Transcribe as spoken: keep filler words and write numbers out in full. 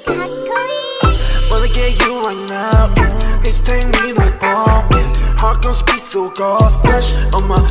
Wanna get you right now, yeah. Please take me no bomb, yeah. Heart gon' speed so cold. Splash on my